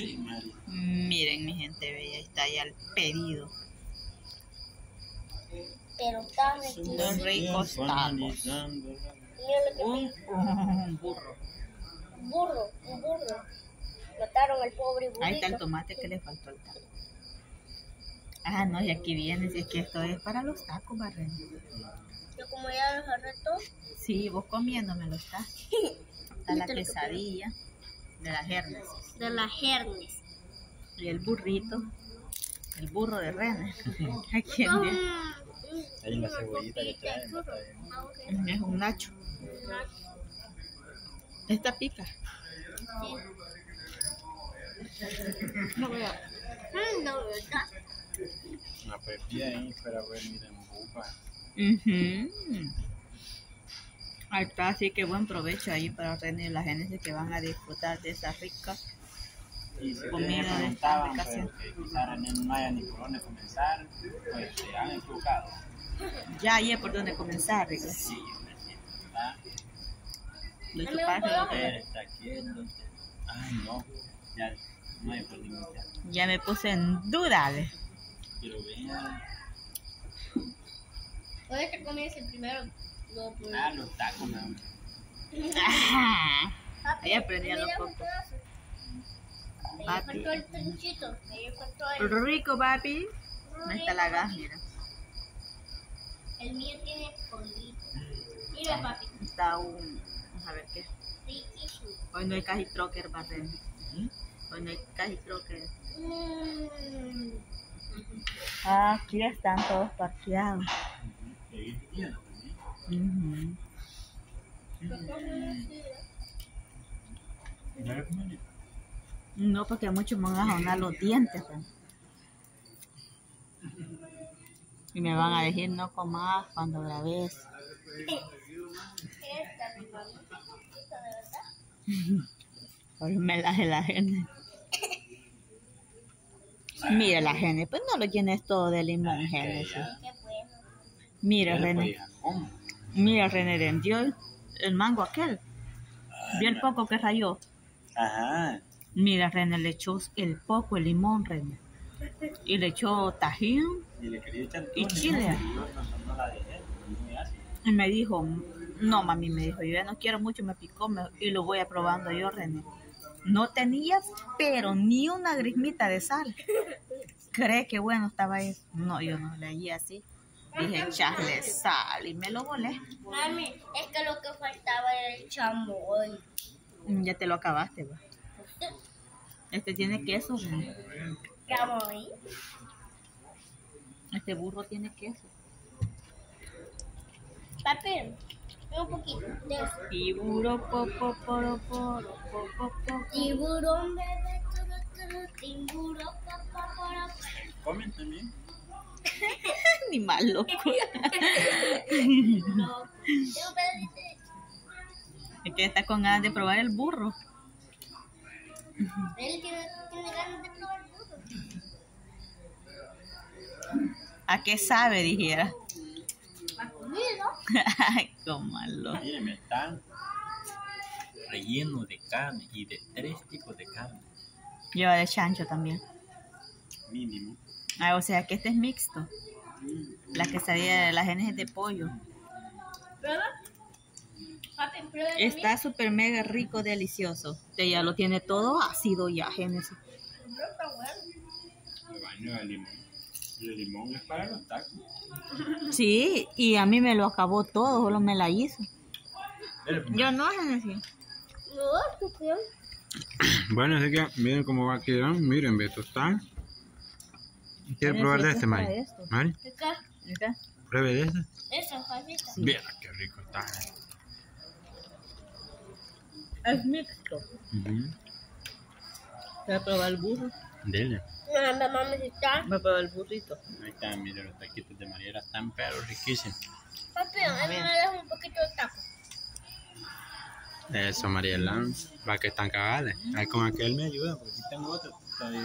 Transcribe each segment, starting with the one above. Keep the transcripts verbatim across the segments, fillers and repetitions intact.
Sí, Mari. Miren, mi gente bella, está ya el pedido. Pero tan riquísimo. Los ricos tacos. Un, un burro. Un burro, un burro. Mataron al pobre burrito. Ahí está el tomate que le faltó al taco. Ah, no, y aquí viene, si es que esto es para los tacos, Barren. Yo como ya los agarré todos. Sí, vos comiéndomelo está. Está la quesadilla de las hernes. De las hernes. Y el burrito, el burro de René. Aquí en el, Hay una cebollita que traen. es un nacho. Esta pica. No veo. No, ¿verdad? Una pues bien, pero bueno, miren, bupa. Uh-huh. Ahí está, así que buen provecho ahí para René y la gente que van a disfrutar de esa rica Y si comida ustedes de esta comentaban vacación. pues, que quizás René no haya ni por dónde comenzar, pues se han equivocado. Ya hay por donde comenzar, Rico. Sí, me siento, ¿verdad? De tu parte, ¿no? Él está aquí, entonces. Ay, no, ya no hay por ningún lado. Ya me puse en duda. ¿Vale? Pero vean, Puede que comience primero. No, pues. ah, los tacos, mi amor. Ahí aprendí a los pocos. Ahí Papi. faltó el tronchito. Ahí faltó el. Rico, papi. Ahí está la gas, mira. El mío tiene polvito. Mira, papi. Está un... Vamos a ver qué. Riquísimo. Hoy no hay caji trocker, Barren. Hoy no hay caji trocker. Mmm. Aquí están todos parqueados. Uh-huh. No, porque muchos me van a jalar los dientes. Pues. Y me van a decir no comas cuando grabes. Esta mi mamita, de verdad. Hoy me la de la gente. Mira la gente, pues no lo llenes todo de limón, gente. ¿Sí? Qué bueno. Mira, René. Mira, René vendió el, el mango aquel. Vio el poco que rayó. Ajá. Mira, René le echó el poco, el limón, René. Y le echó tajín Y le quería echar y todo, chile. ¿no? No, no, no la dejé, muy ácido. Y me dijo, no, mami, me dijo, yo ya no quiero mucho, me picó me, y lo voy aprobando yo, René. No tenías, pero ni una grismita de sal. ¿Cree que bueno estaba eso? No, yo no leí así. Dije, echarle sal y me lo volé. Mami, es que lo que faltaba era el chamoy. Ya te lo acabaste, va. Este tiene queso, René. ¿Chamoy? Este burro tiene queso. Papi, un poquito de eso. Tiburón, po, po, poro, poro, po, po, po. Tiburón, bebé, turu, turu, tiburón, pa, pa, para, pa. ¿Comen también? Ni más loco. No, tengo un pedacito de eso. Es que está con ganas de probar el burro. Él tiene, tiene ganas de probar el burro. ¿A qué sabe, dijera? ¿Ha comido? Ay, cómalo. Miren, están rellenos de carne y de tres tipos de carne. Lleva de chancho también. Mínimo. Ah, o sea que este es mixto. La quesadilla de las genes de pollo. ¿Prueba? Papi, prueba. Está súper mega rico, delicioso. Ella lo tiene todo ácido ya, Génesis. Está bueno. El baño de limón. Y el limón es para los tacos. Sí, y a mí me lo acabó todo, solo me la hizo. Yo no, Génesis. No, tú qué. Bueno, así que miren cómo va a quedar. Miren, Beto está. ¿Quiere probar de este, Mari? Mari, ¿Qué? ¿Acá? pruebe de este. Eso, Juanita. Sí. Mira qué rico está. Es mixto. Uh-huh. Voy a probar el burro. Dele. No, mamá me está. Voy a probar el burrito. Ahí están, miren, los taquitos de Mariela están pero riquísimos. Papi, a mí me deja un poquito de taco. Eso, Mariela. Va que están cabales. Ahí con aquel me ayuda, porque aquí tengo otro. Todavía.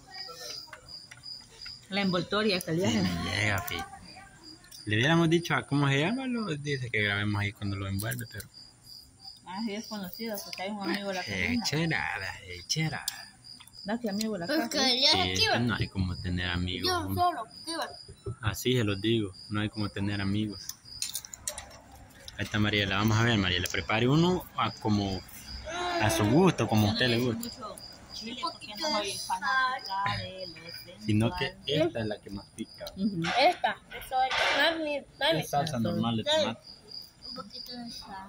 La envoltoria que Sí, viaje. me llega, fi. Le hubiéramos dicho a cómo se llama, lo dice que grabemos ahí cuando lo envuelve, pero... Ah, sí es conocido, porque hay un amigo de la cocina. Echerada, echerada. Date amigo la Es casa. que Sí, ya es que no hay como tener amigos. yo ¿no? solo quiero. Así se los digo, no hay como tener amigos. Ahí está Mariela, vamos a ver Mariela, prepare uno a como a su gusto, como a usted le gusta. Mucho chile porque no soy fanática de los Sino que esta es la que más pica. Ujú. Esta, eso es. Mami, mami. Es salsa normal de tomate. Un poquito de sal.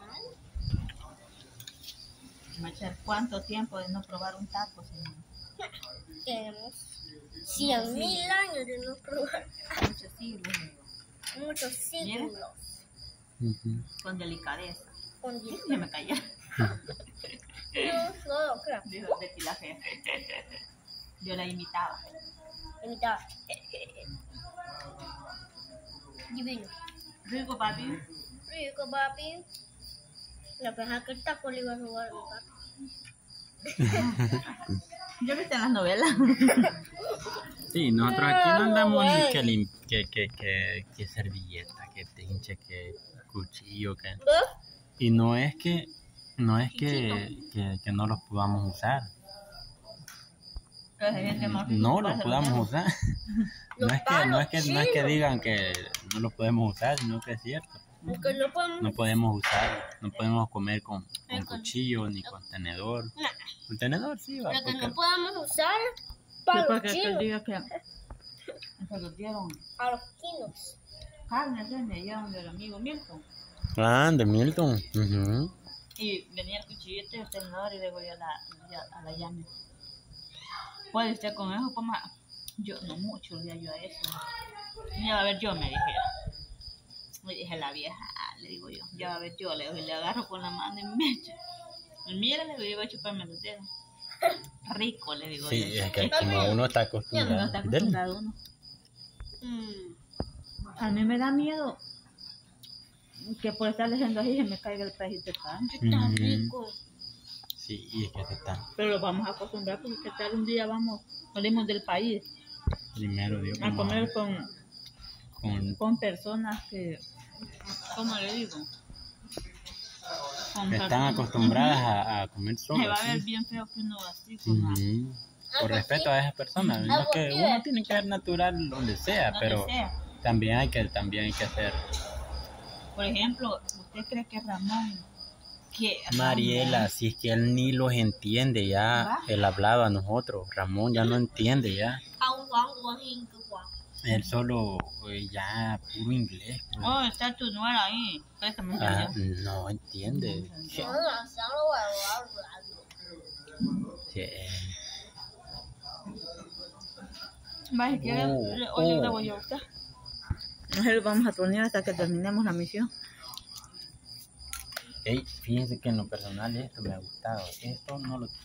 Machar, ¿cuánto tiempo de no probar un taco, señor? Tenemos cien mil años de no probar. Muchos siglos, Muchos siglos. Ujú. con delicadeza. Con Ya me callé. No, no lo creo. Dijo Betty la fea. Yo la imitaba. Imitaba. Divino. Rico, papi. Rico, papi. La peja que el taco le iba a robar a mi papi. Yo viste en las novelas. Sí, nosotros aquí no andamos ni que, lim- que, que, que, que servilleta, que pinche, que cuchillo, que... ¿Ves? Y no es que no es que, que, que no los podamos usar, no los podamos usar. No es que no es que no es que digan que no los podemos usar, sino que es cierto. Porque no podemos. No podemos usar, no podemos comer con, con cuchillo ni con tenedor. Nah. Con tenedor sí va, Lo que porque no podemos usar Sí, para los porque aquel chinos. día que se los dieron A los chinos. carne, se me dieron del amigo Milton. ah, de Milton. Ujú. Y venía el cuchillito y el tenedor y luego yo a la, ya- a la llame. ¿Puede usted con eso coma? Yo no mucho, le digo yo a eso. Ya va a ver yo, me dije. Me dije la vieja, ah, le digo yo. Ya va a ver yo, le, digo, y le agarro con la mano y me echo. Y mira, le digo, a chuparme los dedos. Rico, le digo Sí, yo. es que como uno está Ya no acostumbrado. está Dele. acostumbrado uno. Mm. A mí me da miedo que por estar leyendo así se me caiga el pedacito de pan. Está Mm. rico. Sí, y es que se está Pero lo vamos a acostumbrar porque qué tal un día vamos, salimos del país primero Dios a como comer con, con con personas que, ¿cómo le digo? Con que están personas- acostumbradas a, a comer Se solo. va a ver ¿sí? bien feo que uno así como Ujú. Por respeto a esas personas, no es que uno tiene que ser natural donde sea, donde pero sea. también hay que también hay que hacer. Por ejemplo, ¿usted cree que Ramón, que Mariela, si es que él ni los entiende ya, ¿Va? él hablaba a nosotros, Ramón ya no entiende ya, Au, au, au, hin, que guau. él solo eh, ya puro inglés, pues. Oh, está tu nuera ahí. Préstame un Ah, café. no entiende. Sí. No, no, solo guau, guau, guau. Sí. Va, si quiere, Oh, le- hoy le oh. grabo yo a usted. Nosotros vamos a turnear hasta que terminemos la misión. Ey, fíjense que en lo personal esto me ha gustado, esto no lo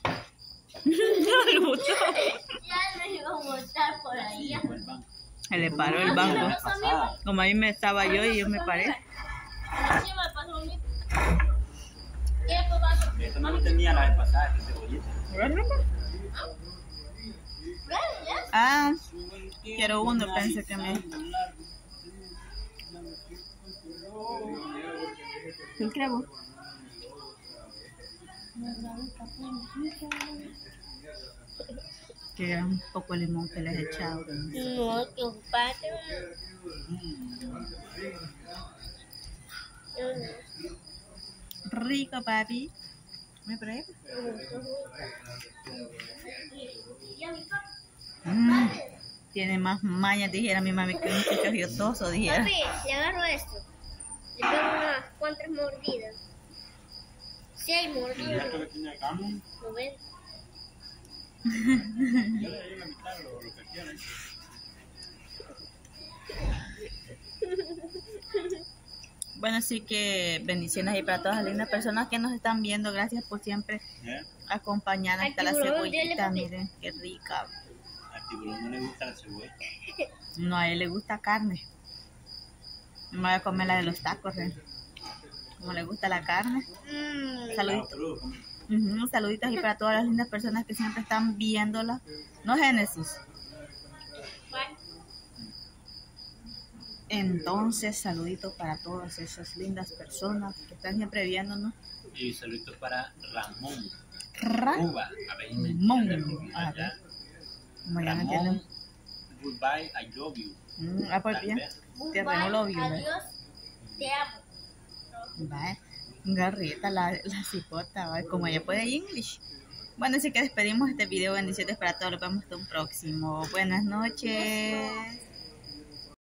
Ya me iba a botar por ahí. Se le paró el banco. Como ahí me estaba yo y yo me paré. Así me pasó a mí. ¿Qué pasó? Esto no lo tenía la vez pasada, que cebollita. Ah, quiero uno, pensé que me... ¿Qué creo? Que era un poco de limón que les he echado. No, que padre. Rico, papi. ¿Me paré? Mm, tiene más mañas, dijera mi mami, que un muchacho giotoso, dijera. Papi, le agarro esto. Le pego unas cuantas mordidas. Seis mordidas. ¿Lo ven? Bueno, así que bendiciones ahí para todas las lindas personas que nos están viendo. Gracias por siempre acompañarnos. Al Hasta la tiburón, cebollita, dele, papi. miren, qué rica. Al tiburón no le gusta la cebolla. No, a él le gusta carne. Me voy a comer la de los tacos, ¿eh? Como le gusta la carne. Mmm. Saluditos. Ujú, saluditos y para todas las lindas personas que siempre están viéndola. No, Génesis. Entonces, saluditos para todas esas lindas personas que están siempre viéndonos. Y saludos para Ramón. Ramón. Cuba. A ver, me Mon. entiende, porque A allá ver. Como ya no Ramón, entienden. goodbye, I love you. Mm, ah, pues Tal bien. vez. Te arreglo lo obvio, ¿eh? Adiós, te amo. Va, garrita la, la cipota, ¿va? Como ella puede English. Bueno, así que despedimos este video. Bendiciones para todos. Nos vemos hasta un próximo. Buenas noches.